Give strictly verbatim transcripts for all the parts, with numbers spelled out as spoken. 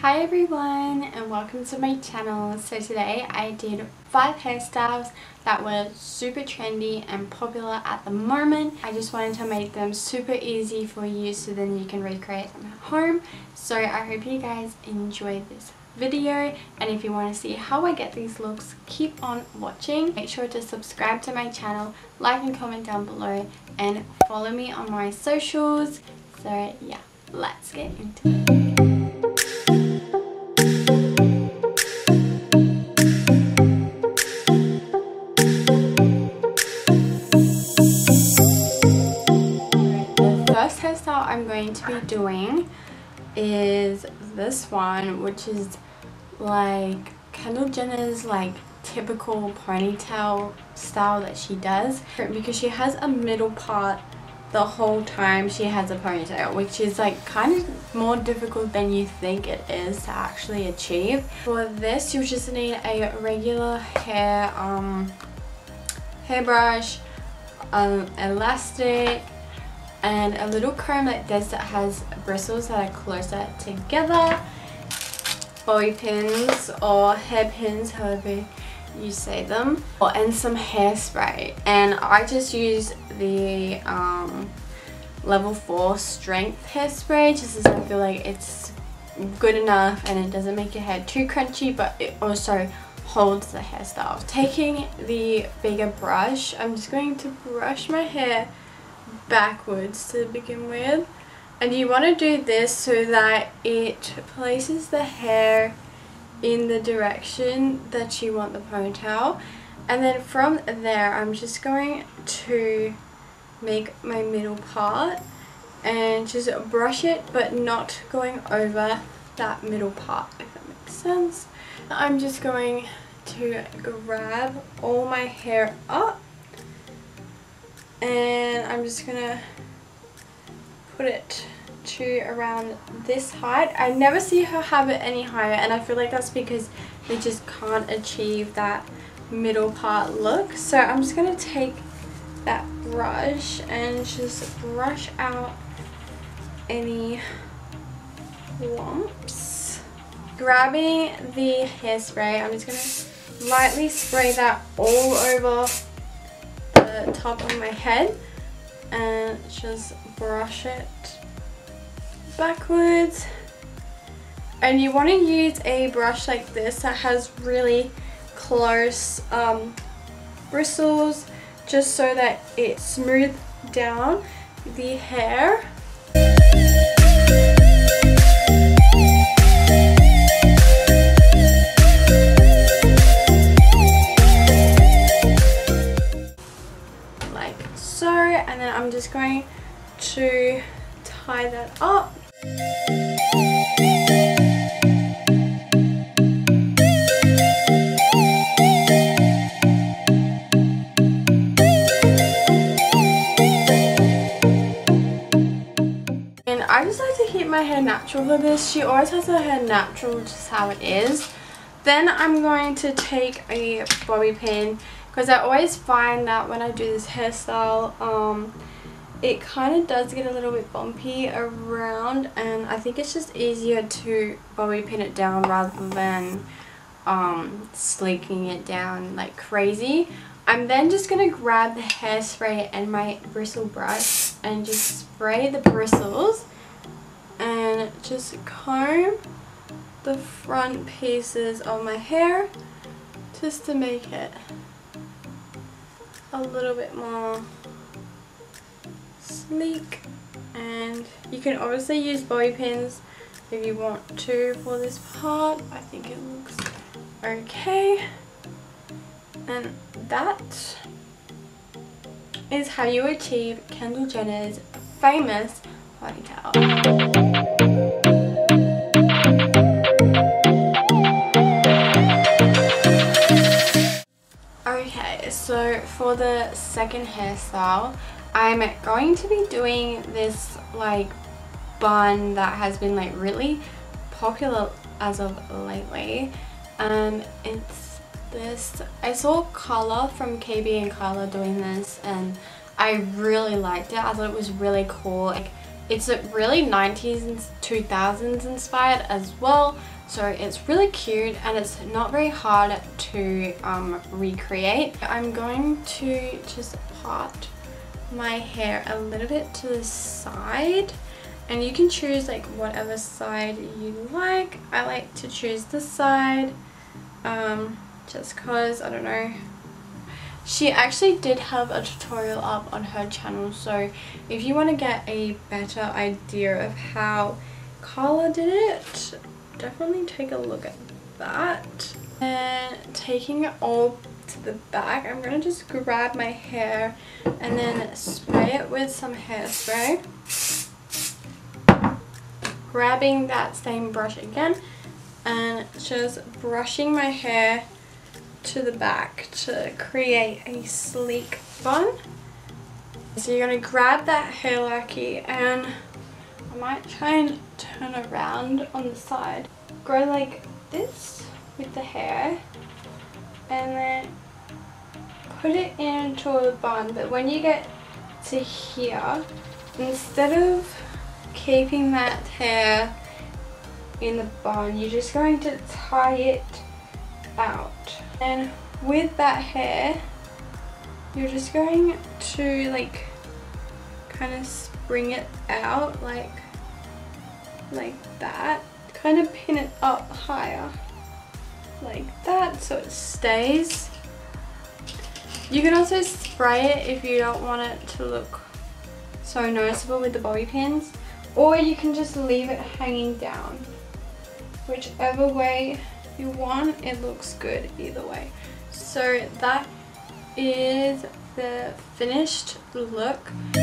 Hi everyone and welcome to my channel. So today I did five hairstyles that were super trendy and popular at the moment. I just wanted to make them super easy for you so then you can recreate them at home. So I hope you guys enjoyed this video, and if you want to see how I get these looks, keep on watching. Make sure to subscribe to my channel, like and comment down below, and follow me on my socials. So yeah, let's get into it. First hairstyle I'm going to be doing is this one, which is like Kendal Jenner's like typical ponytail style that she does, because she has a middle part the whole time she has a ponytail, which is like kind of more difficult than you think it is to actually achieve. For this you just need a regular hair um hairbrush, um elastic, and a little comb like this that has bristles that are closer together, bobby pins or hairpins, however you say them, and some hairspray. And I just use the um, level four strength hairspray just as I feel like it's good enough and it doesn't make your hair too crunchy, but it also holds the hairstyle. Taking the bigger brush, I'm just going to brush my hair backwards to begin with, and you want to do this so that it places the hair in the direction that you want the ponytail, and then from there I'm just going to make my middle part and just brush it, but not going over that middle part, if that makes sense. I'm just going to grab all my hair up and I'm just gonna put it to around this height. I never see her have it any higher, and I feel like that's because they just can't achieve that middle part look. So I'm just gonna take that brush and just brush out any lumps. Grabbing the hairspray, I'm just gonna lightly spray that all over the top of my head and just brush it backwards. And you want to use a brush like this that has really close um, bristles, just so that it smooths down the hair. And then I'm just going to tie that up. And I just like to keep my hair natural for this. She always has her hair natural, just how it is. Then I'm going to take a bobby pin, because I always find that when I do this hairstyle, um, it kind of does get a little bit bumpy around, and I think it's just easier to bobby pin it down rather than um, sleeking it down like crazy. I'm then just going to grab the hairspray and my bristle brush and just spray the bristles and just comb the front pieces of my hair just to make it a little bit more sleek. And you can obviously use bobby pins if you want to for this part. I think it looks okay, and that is how you achieve Kendal Jenner's famous ponytail. So for the second hairstyle, I'm going to be doing this like bun that has been like really popular as of lately. Um, it's this, I saw Karla from K B and Karla doing this, and I really liked it. I thought it was really cool. Like, it's really nineties and two thousands inspired as well, So it's really cute and it's not very hard to um, recreate. I'm going to just part my hair a little bit to the side, and you can choose like whatever side you like. I like to choose this side um, just cause, I don't know. She actually did have a tutorial up on her channel, so if you want to get a better idea of how Karla did it, definitely take a look at that. And taking it all to the back, I'm going to just grab my hair and then spray it with some hairspray. Grabbing that same brush again and just brushing my hair to the back to create a sleek bun. So you're going to grab that hair lacquer, and I might try and turn around on the side. Go like this with the hair and then put it into a bun, but when you get to here, instead of keeping that hair in the bun, you're just going to tie it out. And with that hair, you're just going to like kind of spring it out like like that, kind of pin it up higher like that so it stays. You can also spray it if you don't want it to look so noticeable with the bobby pins, or you can just leave it hanging down. Whichever way you want, it looks good either way. So that is the finished look.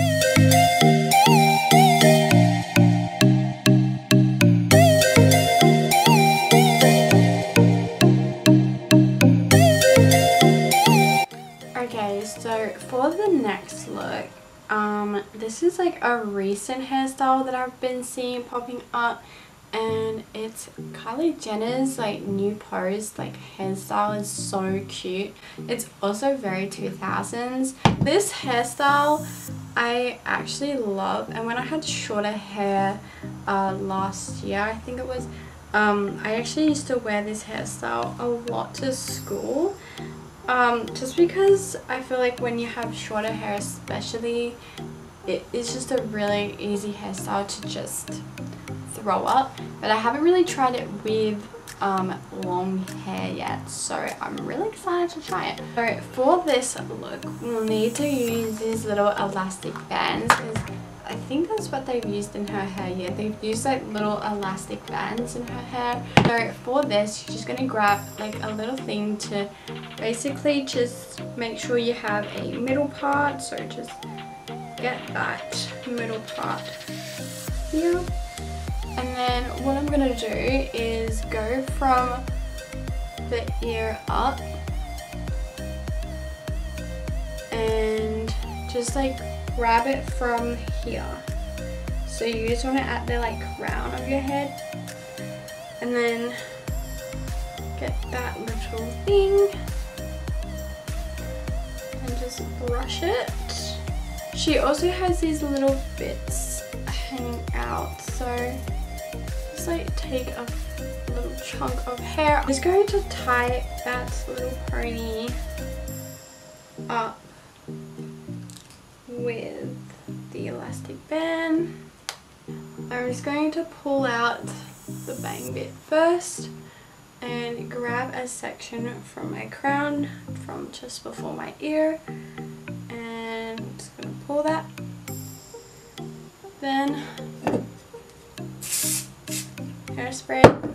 Okay, so for the next look, um, this is like a recent hairstyle that I've been seeing popping up, and it's Kylie Jenner's like new pose like hairstyle. Is so cute. It's also very two thousands. This hairstyle I actually love, and when I had shorter hair uh, last year, I think it was, um, I actually used to wear this hairstyle a lot to school. Um, just because I feel like when you have shorter hair especially, it is just a really easy hairstyle to just throw up. But I haven't really tried it with um, long hair yet, so I'm really excited to try it. So for this look, we'll need to use these little elastic bands, because I think that's what they've used in her hair. Yeah, they've used like little elastic bands in her hair. So for this, you're just going to grab like a little thing to basically just make sure you have a middle part. So just get that middle part here. And then what I'm going to do is go from the ear up and just like grab it from here. So you just want it at the like crown of your head, and then get that little thing and just brush it. She also has these little bits hanging out, so just like take a little chunk of hair. I'm just going to tie that little pony up with the elastic band. I'm just going to pull out the bang bit first and grab a section from my crown from just before my ear, and I'm just going to pull that. Then hairspray.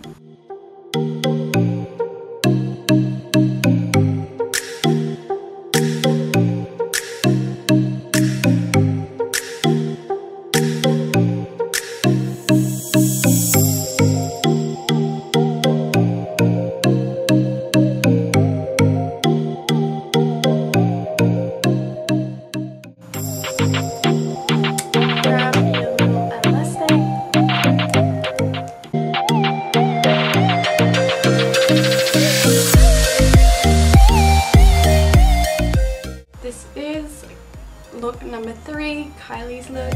Look number three, Kylie's look.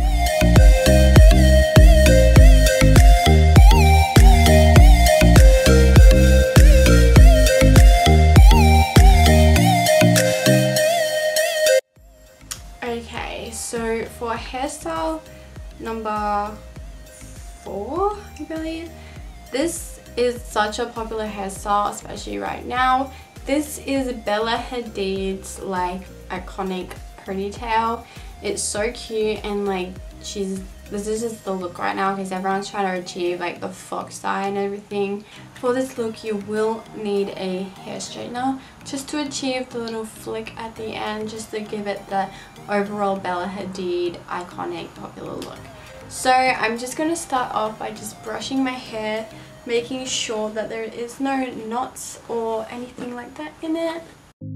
for hairstyle number four, I believe. This is such a popular hairstyle, especially right now. This is Bella Hadid's like iconic ponytail. It's so cute, and like she's this is just the look right now because everyone's trying to achieve like the fox eye and everything. For this look you will need a hair straightener just to achieve the little flick at the end, just to give it the overall Bella Hadid iconic popular look. So I'm just going to start off by just brushing my hair, making sure that there is no knots or anything like that in it.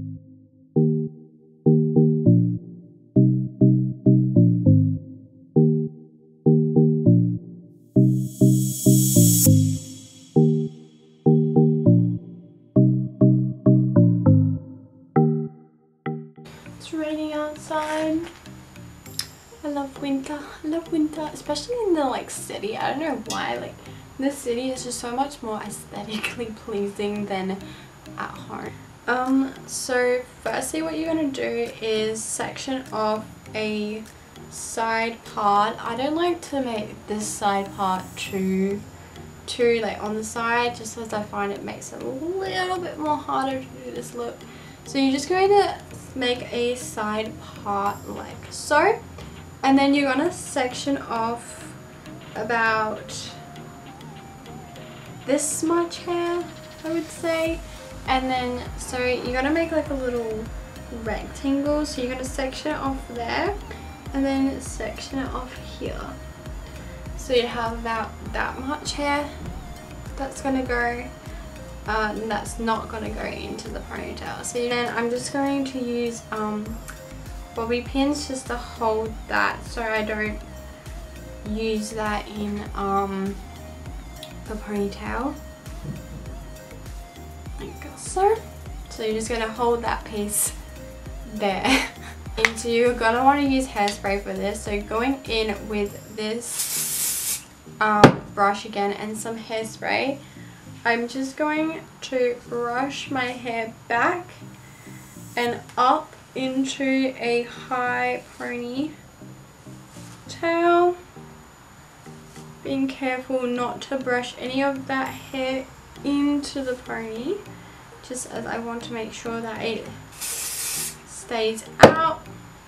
It's raining outside. I love winter. I love winter, especially in the like city. I don't know why, like this city is just so much more aesthetically pleasing than at home. Um, so firstly what you're going to do is section off a side part. I don't like to make this side part too, too like on the side, just because I find it makes it a little bit more harder to do this look. So you're just going to make a side part like so. And then you're going to section off about this much hair, I would say. And then, so you're going to make like a little rectangle. So you're going to section it off there and then section it off here. So you have about that much hair that's going to go, uh, and that's not going to go into the ponytail. So then I'm just going to use um, bobby pins just to hold that so I don't use that in um, the ponytail, like so. So you're just going to hold that piece there. And so you're going to want to use hairspray for this. So going in with this um, brush again and some hairspray, I'm just going to brush my hair back and up into a high pony tail, being careful not to brush any of that hair into the pony, just as I want to make sure that it stays out.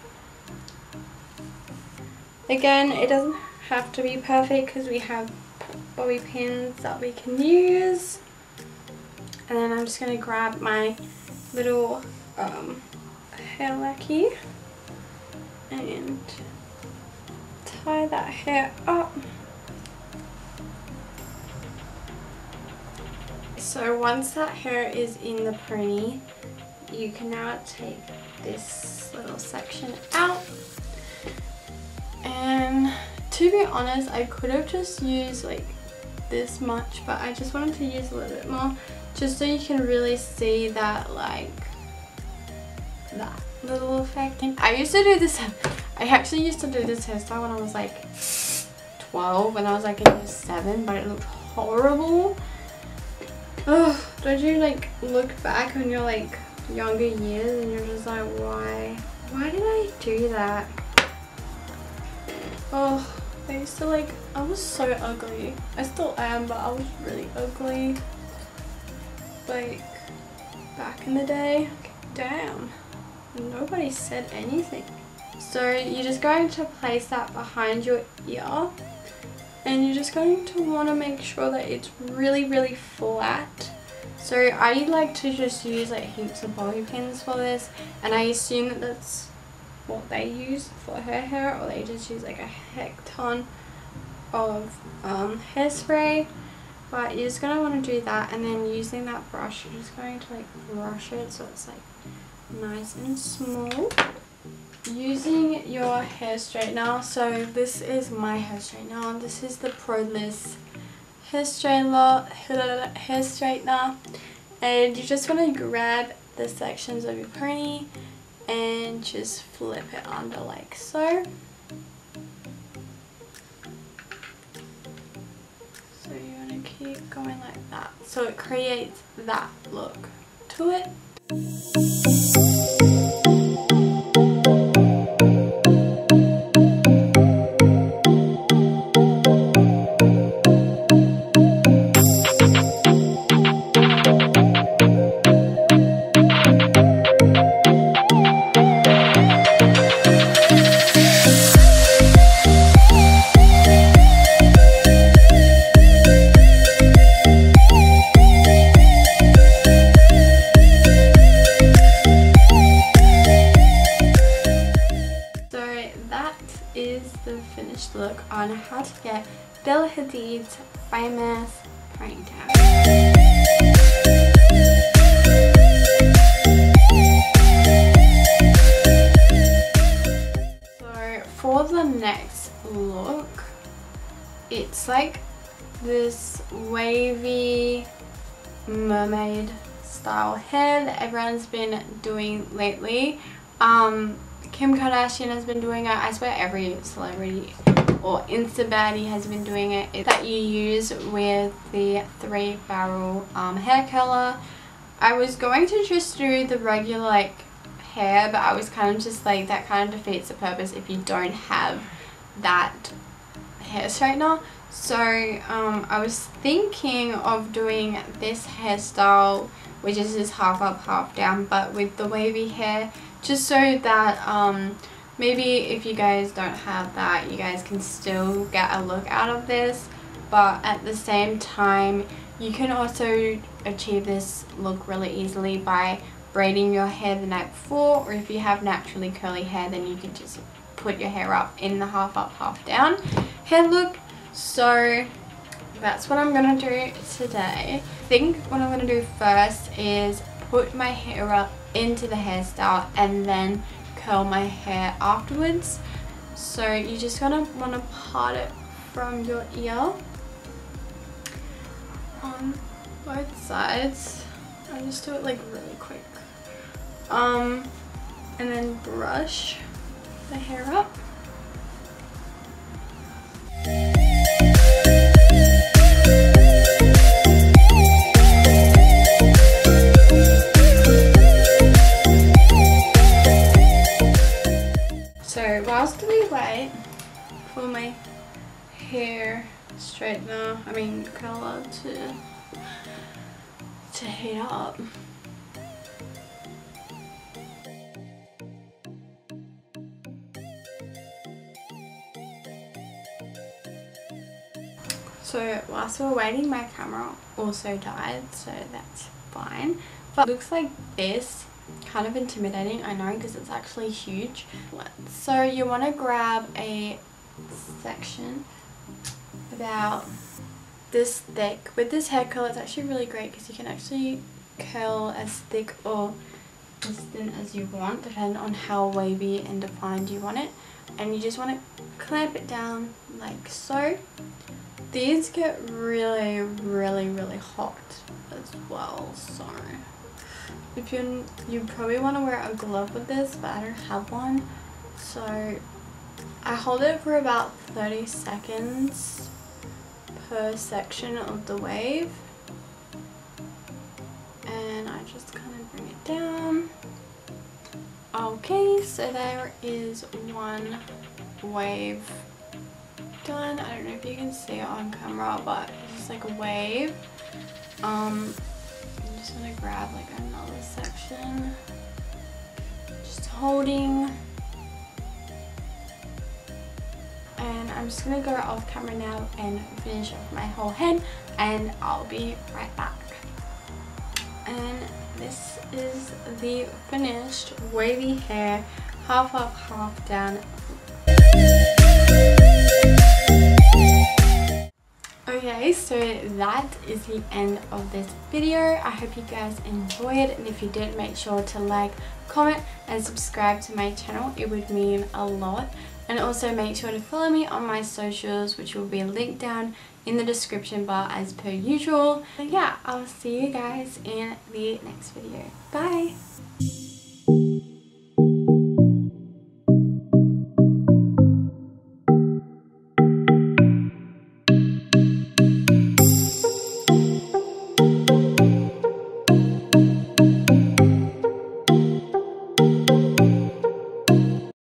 Again, it doesn't have to be perfect because we have bobby pins that we can use. And then I'm just going to grab my little um, hair lackey and tie that hair up. So once that hair is in the pony, you can now take this little section out. And to be honest, I could have just used like this much, but I just wanted to use a little bit more just so you can really see that like that little effect. I used to do this, I actually used to do this hairstyle when I was like twelve, when I was like in year seven, but it looked horrible. Oh, don't you like look back on your like younger years and you're just like, why? Why did I do that? Oh, I used to like, I was so ugly. I still am, but I was really ugly. Like, back in the day. Damn. Nobody said anything. So you're just going to place that behind your ear. And you're just going to want to make sure that it's really, really flat. So I like to just use like heaps of bobby pins for this. And I assume that that's what they use for her hair, or they just use like a heck ton of um, hairspray. But you're just going to want to do that, and then using that brush you're just going to like brush it so it's like nice and small. Using your hair straightener, so this is my hair straightener, this is the Pro-less hair straightener, hair straightener, and you just want to grab the sections of your pony and just flip it under like so. So you want to keep going like that, so it creates that look to it. on how to get Bella Hadid's famous ponytail. So for the next look, it's like this wavy mermaid style hair that everyone's been doing lately. Um, Kim Kardashian has been doing it. I swear every celebrity or Insta baddie has been doing it. It's that you use with the three barrel um, hair curler. I was going to just do the regular like hair, but I was kind of just like, that kind of defeats the purpose if you don't have that hair straightener. So um, I was thinking of doing this hairstyle, which is just half up, half down, but with the wavy hair, just so that um, maybe if you guys don't have that, you guys can still get a look out of this, but at the same time you can also achieve this look really easily by braiding your hair the night before, or if you have naturally curly hair, then you can just put your hair up in the half up, half down hair look. So that's what I'm gonna do today. I think what I'm gonna do first is put my hair up into the hairstyle and then curl my hair afterwards. So you just gonna want to part it from your ear on both sides. I'll just do it like really quick. Um, and then brush the hair up. So whilst we wait for my hair straightener, I mean curler to to heat up. So whilst we're waiting, my camera also died, so that's fine. But it looks like this. Kind of intimidating, I know, because it's actually huge. So you want to grab a section about this thick. With this hair curl, it's actually really great because you can actually curl as thick or as thin as you want, depending on how wavy and defined you want it. And you just want to clamp it down like so. These get really, really, really hot as well, so if you you probably want to wear a glove with this, but I don't have one. So I hold it for about thirty seconds per section of the wave, and I just kind of bring it down. Okay, so there is one wave done. I don't know if you can see it on camera, but it's just like a wave. Um, I'm just gonna grab like another section, just holding, and I'm just gonna go off camera now and finish off my whole head, and I'll be right back. And this is the finished wavy hair, half up, half down. Okay, so that is the end of this video. I hope you guys enjoyed, and if you did, make sure to like, comment and subscribe to my channel. It would mean a lot. And also make sure to follow me on my socials, which will be linked down in the description bar as per usual. So yeah, I'll see you guys in the next video. Bye!